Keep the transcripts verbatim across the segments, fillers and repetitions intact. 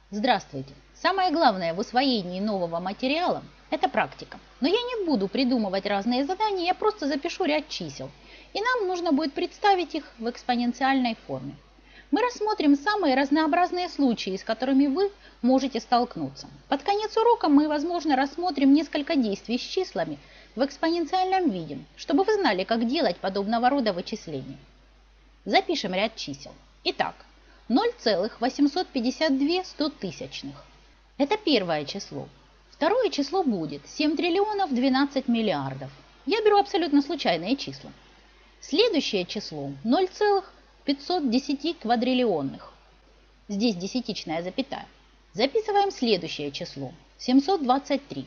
Здравствуйте! Самое главное в усвоении нового материала – это практика. Но я не буду придумывать разные задания, я просто запишу ряд чисел. И нам нужно будет представить их в экспоненциальной форме. Мы рассмотрим самые разнообразные случаи, с которыми вы можете столкнуться. Под конец урока мы, возможно, рассмотрим несколько действий с числами в экспоненциальном виде, чтобы вы знали, как делать подобного рода вычисления. Запишем ряд чисел. Итак, ноль целых восемьсот пятьдесят две стотысячных. Это первое число. Второе число будет семь триллионов двенадцать миллиардов. Я беру абсолютно случайные числа. Следующее число ноль целых пятьсот десять квадриллионных. Здесь десятичная запятая. Записываем следующее число семьсот двадцать три.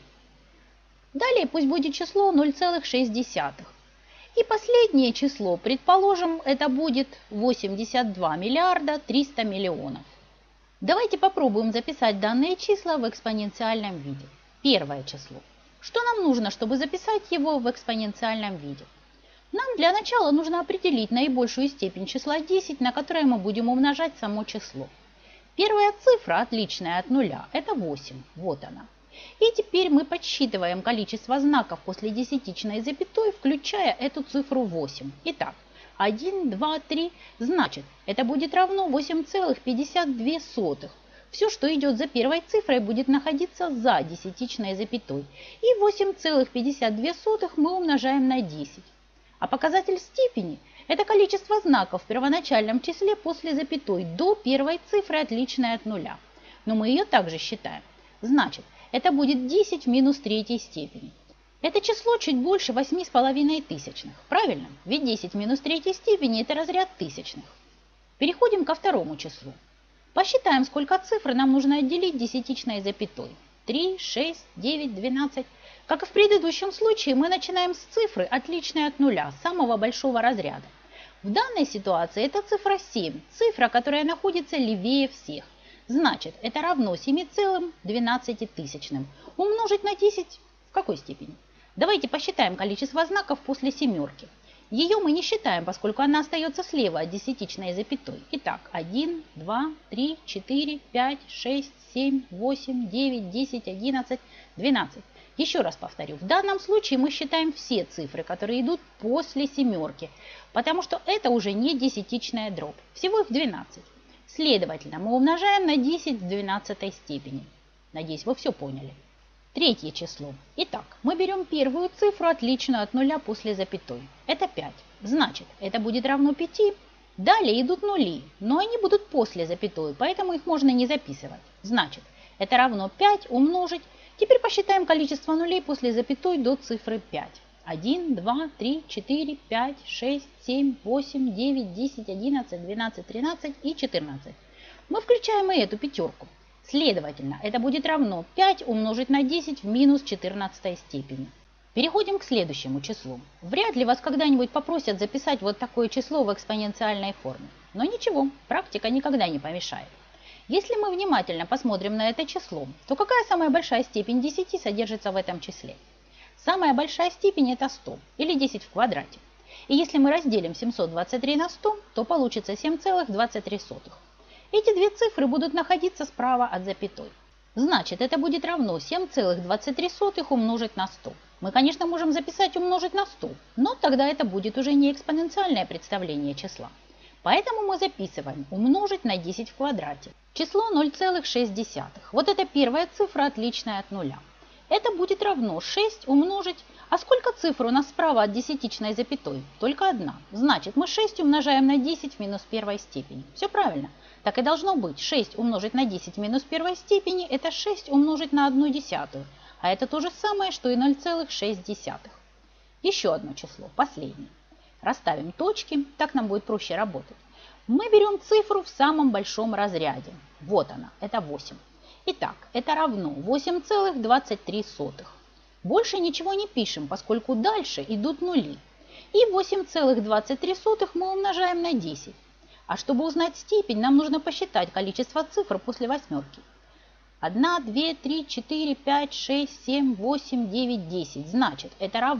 Далее пусть будет число ноль целых шесть десятых. И последнее число, предположим, это будет восемьдесят два миллиарда триста миллионов. Давайте попробуем записать данные числа в экспоненциальном виде. Первое число. Что нам нужно, чтобы записать его в экспоненциальном виде? Нам для начала нужно определить наибольшую степень числа десять, на которое мы будем умножать само число. Первая цифра, отличная от нуля, это восемь. Вот она. И теперь мы подсчитываем количество знаков после десятичной запятой, включая эту цифру восемь. Итак, один, два, три, значит, это будет равно восемь целых пятьдесят две сотых. Все, что идет за первой цифрой, будет находиться за десятичной запятой. И восемь целых пятьдесят две сотых мы умножаем на десять. А показатель степени – это количество знаков в первоначальном числе после запятой до первой цифры, отличной от нуля. Но мы ее также считаем. Значит, это будет десять в минус третьей степени. Это число чуть больше восьми с половиной тысячных. Правильно? Ведь десять в минус третьей степени – это разряд тысячных. Переходим ко второму числу. Посчитаем, сколько цифр нам нужно отделить десятичной запятой. три, шесть, девять, двенадцать. Как и в предыдущем случае, мы начинаем с цифры, отличной от нуля, самого большого разряда. В данной ситуации это цифра семь, цифра, которая находится левее всех. Значит, это равно семи целым двенадцати тысячным. Умножить на десять в какой степени? Давайте посчитаем количество знаков после семерки. Ее мы не считаем, поскольку она остается слева от десятичной запятой. Итак, один, два, три, четыре, пять, шесть, семь, восемь, девять, десять, одиннадцать, двенадцать. Еще раз повторю, в данном случае мы считаем все цифры, которые идут после семерки, потому что это уже не десятичная дробь, всего их двенадцать. Следовательно, мы умножаем на десять в двенадцатой степени. Надеюсь, вы все поняли. Третье число. Итак, мы берем первую цифру, отличную от нуля после запятой. Это пять. Значит, это будет равно пяти. Далее идут нули, но они будут после запятой, поэтому их можно не записывать. Значит, это равно пять умножить. Теперь посчитаем количество нулей после запятой до цифры пять. один, два, три, четыре, пять, шесть, семь, восемь, девять, десять, одиннадцать, двенадцать, тринадцать и четырнадцать. Мы включаем и эту пятерку. Следовательно, это будет равно пять умножить на десять в минус четырнадцатой степени. Переходим к следующему числу. Вряд ли вас когда-нибудь попросят записать вот такое число в экспоненциальной форме. Но ничего, практика никогда не помешает. Если мы внимательно посмотрим на это число, то какая самая большая степень десяти содержится в этом числе? Самая большая степень – это сто, или десять в квадрате. И если мы разделим семьсот двадцать три на сто, то получится семь целых двадцать три сотых. Эти две цифры будут находиться справа от запятой. Значит, это будет равно семь целых двадцать три сотых умножить на сто. Мы, конечно, можем записать умножить на сто, но тогда это будет уже не экспоненциальное представление числа. Поэтому мы записываем умножить на десять в квадрате. Число ноль целых шесть десятых. Вот это первая цифра, отличная от нуля. Это будет равно шесть умножить. А сколько цифр у нас справа от десятичной запятой? Только одна. Значит, мы шесть умножаем на десять в минус первой степени. Все правильно. Так и должно быть. шесть умножить на десять в минус первой степени – это шесть умножить на одну десятую. А это то же самое, что и ноль целых шесть десятых. Еще одно число, последнее. Расставим точки, так нам будет проще работать. Мы берем цифру в самом большом разряде. Вот она, это восемь. Итак, это равно восемь целых двадцать три сотых. Больше ничего не пишем, поскольку дальше идут нули. И восемь целых двадцать три сотых мы умножаем на десять. А чтобы узнать степень, нам нужно посчитать количество цифр после восьмерки. один, два, три, четыре, пять, шесть, семь, восемь, девять, десять. Значит, это равно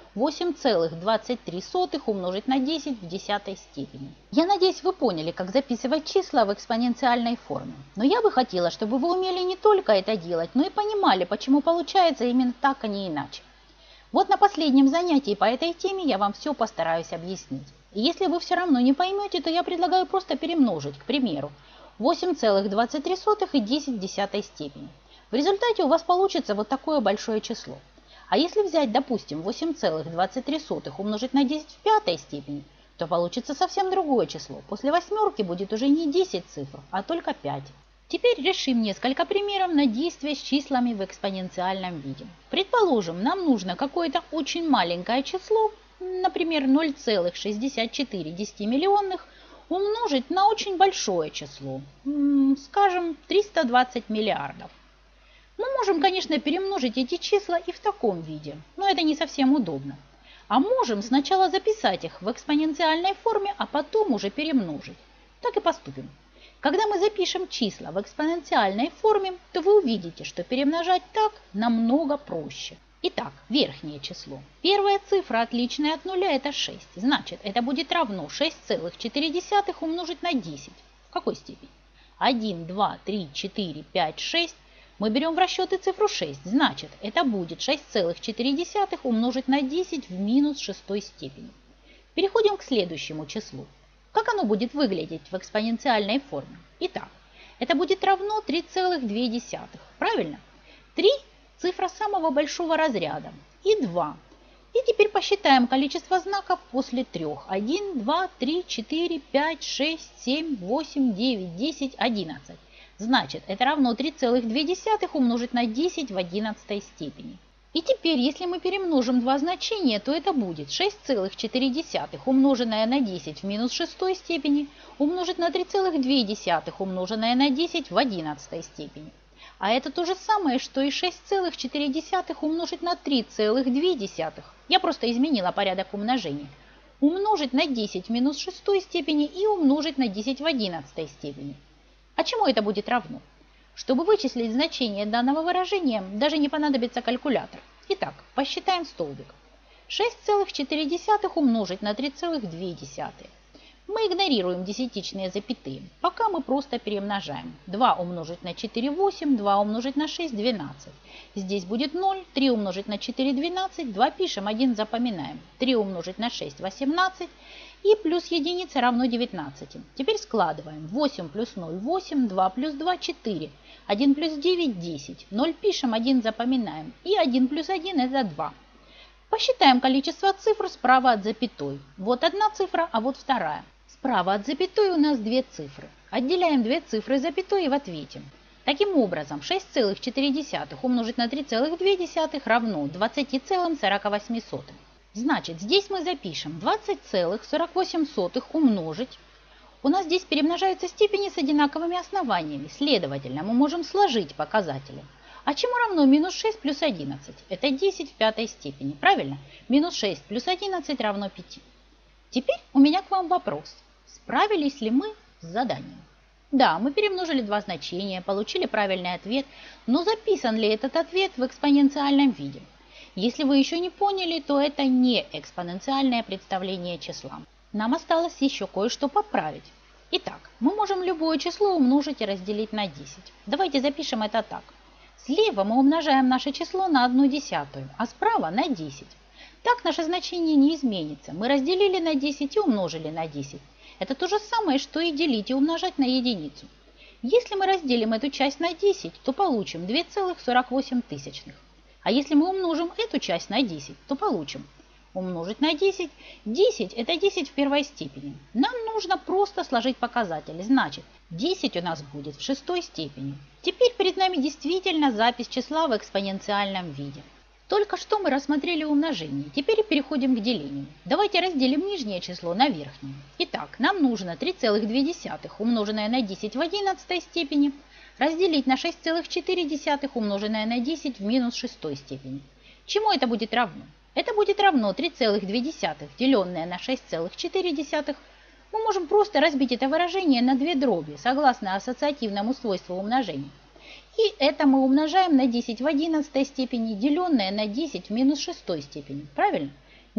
восемь целых двадцать три сотых умножить на десять в десятой степени. Я надеюсь, вы поняли, как записывать числа в экспоненциальной форме. Но я бы хотела, чтобы вы умели не только это делать, но и понимали, почему получается именно так, а не иначе. Вот на последнем занятии по этой теме я вам все постараюсь объяснить. И если вы все равно не поймете, то я предлагаю просто перемножить, к примеру, восемь целых двадцать три сотых и десять в десятой степени. В результате у вас получится вот такое большое число. А если взять, допустим, восемь целых двадцать три сотых умножить на десять в пятой степени, то получится совсем другое число. После восьмерки будет уже не десять цифр, а только пять. Теперь решим несколько примеров на действия с числами в экспоненциальном виде. Предположим, нам нужно какое-то очень маленькое число, например, ноль целых шестьдесят четыре десятимиллионных, умножить на очень большое число, скажем, триста двадцать миллиардов. Мы можем, конечно, перемножить эти числа и в таком виде, но это не совсем удобно. А можем сначала записать их в экспоненциальной форме, а потом уже перемножить. Так и поступим. Когда мы запишем числа в экспоненциальной форме, то вы увидите, что перемножать так намного проще. Итак, верхнее число. Первая цифра, отличная от нуля, это шесть. Значит, это будет равно шесть целых четыре десятых умножить на десять. В какой степени? один, два, три, четыре, пять, шесть. Мы берем в расчеты цифру шесть. Значит, это будет шесть целых четыре десятых умножить на десять в минус шестой степени. Переходим к следующему числу. Как оно будет выглядеть в экспоненциальной форме? Итак, это будет равно три целых две десятых. Правильно? три – цифра самого большого разряда. И два. И теперь посчитаем количество знаков после трех. один, два, три, четыре, пять, шесть, семь, восемь, девять, десять, одиннадцать. Значит, это равно три целых две десятых умножить на десять в одиннадцатой степени. И теперь, если мы перемножим два значения, то это будет шесть целых четыре десятых умноженное на десять в минус шестой степени умножить на три целых две десятых умноженное на десять в одиннадцатой степени. А это то же самое, что и шесть целых четыре десятых умножить на три целых две десятых. Я просто изменила порядок умножения. Умножить на десять в минус шестой степени и умножить на десять в одиннадцатой степени. А чему это будет равно? Чтобы вычислить значение данного выражения, даже не понадобится калькулятор. Итак, посчитаем столбик. шесть целых четыре десятых умножить на три целых две десятых. Мы игнорируем десятичные запятые, пока мы просто перемножаем. два умножить на четыре – восемь, два умножить на шесть – двенадцать. Здесь будет ноль, три умножить на четыре – двенадцать, два пишем, один запоминаем. три умножить на шесть – восемнадцать. И плюс единица равно девятнадцати. Теперь складываем. восемь плюс ноль – восемь, два плюс два – четыре, один плюс девять – десять. ноль пишем, один запоминаем. И один плюс один – это два. Посчитаем количество цифр справа от запятой. Вот одна цифра, а вот вторая. Справа от запятой у нас две цифры. Отделяем две цифры запятой и в ответе. Таким образом, шесть целых четыре десятых умножить на три целых две десятых равно двадцать целых сорок восемь сотых. Значит, здесь мы запишем двадцать целых сорок восемь сотых умножить. У нас здесь перемножаются степени с одинаковыми основаниями. Следовательно, мы можем сложить показатели. А чему равно минус шесть плюс одиннадцать? Это десять в пятой степени, правильно? Минус шесть плюс одиннадцать равно пяти. Теперь у меня к вам вопрос. Справились ли мы с заданием? Да, мы перемножили два значения, получили правильный ответ, но записан ли этот ответ в экспоненциальном виде? Если вы еще не поняли, то это не экспоненциальное представление числа. Нам осталось еще кое-что поправить. Итак, мы можем любое число умножить и разделить на десять. Давайте запишем это так. Слева мы умножаем наше число на одну десятую, а справа на десять. Так наше значение не изменится. Мы разделили на десять и умножили на десять. Это то же самое, что и делить и умножать на единицу. Если мы разделим эту часть на десять, то получим две целых сорок восемь тысячных. А если мы умножим эту часть на десять, то получим умножить на десять. десять – это десять в первой степени. Нам нужно просто сложить показатели. Значит, десять у нас будет в шестой степени. Теперь перед нами действительно запись числа в экспоненциальном виде. Только что мы рассмотрели умножение. Теперь переходим к делению. Давайте разделим нижнее число на верхнее. Итак, нам нужно три целых две десятых умноженное на десять в одиннадцатой степени разделить на шесть целых четыре десятых умноженное на десять в минус шестой степени. Чему это будет равно? Это будет равно три целых две десятых, деленное на шесть целых четыре десятых. Мы можем просто разбить это выражение на две дроби, согласно ассоциативному свойству умножения. И это мы умножаем на десять в одиннадцатой степени, деленное на десять в минус шестой степени. Правильно?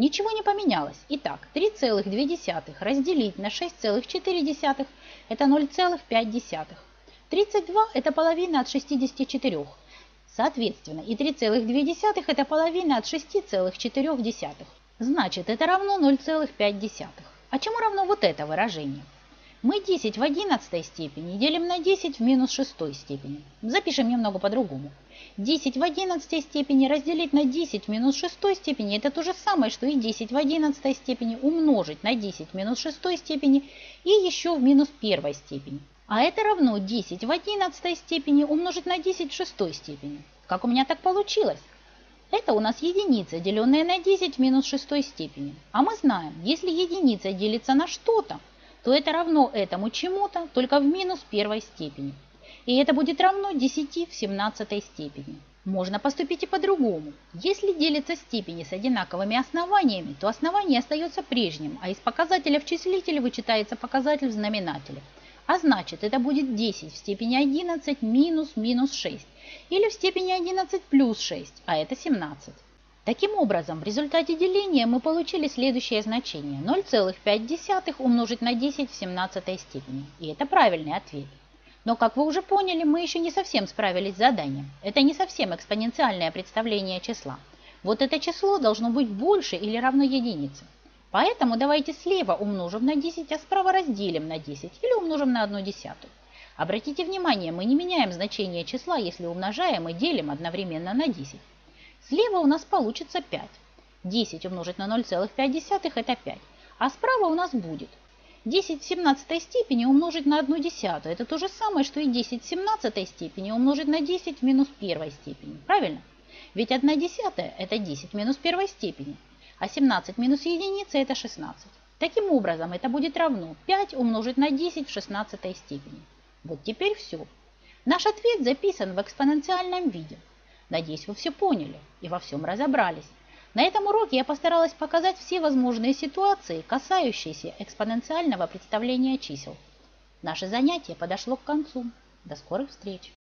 Ничего не поменялось. Итак, три целых две десятых разделить на шесть целых четыре десятых – это ноль целых пять десятых. тридцать два – это половина от шестидесяти четырёх. Соответственно, и три целых две десятых – это половина от шести целых четырёх десятых. Значит, это равно ноль целых пять десятых. А чему равно вот это выражение? Мы десять в одиннадцатой степени делим на десять в минус шестой степени. Запишем немного по-другому. десять в одиннадцатой степени разделить на десять в минус шестой степени – это то же самое, что и десять в одиннадцатой степени умножить на десять в минус шестой степени и еще в минус первой степени. А это равно десять в одиннадцатой степени умножить на десять в шестой степени. Как у меня так получилось? Это у нас единица, деленная на десять в минус шестой степени. А мы знаем, если единица делится на что-то, то это равно этому чему-то, только в минус первой степени. И это будет равно десяти в семнадцатой степени. Можно поступить и по-другому. Если делятся степени с одинаковыми основаниями, то основание остается прежним, а из показателя в числителе вычитается показатель в знаменателе. А значит, это будет десять в степени одиннадцать минус минус шесть, или в степени одиннадцать плюс шесть, а это семнадцать. Таким образом, в результате деления мы получили следующее значение – ноль целых пять десятых умножить на десять в семнадцатой степени. И это правильный ответ. Но, как вы уже поняли, мы еще не совсем справились с заданием. Это не совсем экспоненциальное представление числа. Вот это число должно быть больше или равно единице. Поэтому давайте слева умножим на десять, а справа разделим на десять или умножим на одну десятую. Обратите внимание, мы не меняем значение числа, если умножаем и делим одновременно на десять. Слева у нас получится пять. десять умножить на ноль целых пять десятых – это пять. А справа у нас будет десять в семнадцатой степени умножить на одну десятую. Это то же самое, что и десять в семнадцатой степени умножить на десять в минус первой степени. Правильно? Ведь одна десятая – это десять в минус первой степени. А семнадцать минус единица – это шестнадцать. Таким образом, это будет равно пять умножить на десять в шестнадцатой степени. Вот теперь все. Наш ответ записан в экспоненциальном виде. Надеюсь, вы все поняли и во всем разобрались. На этом уроке я постаралась показать все возможные ситуации, касающиеся экспоненциального представления чисел. Наше занятие подошло к концу. До скорых встреч!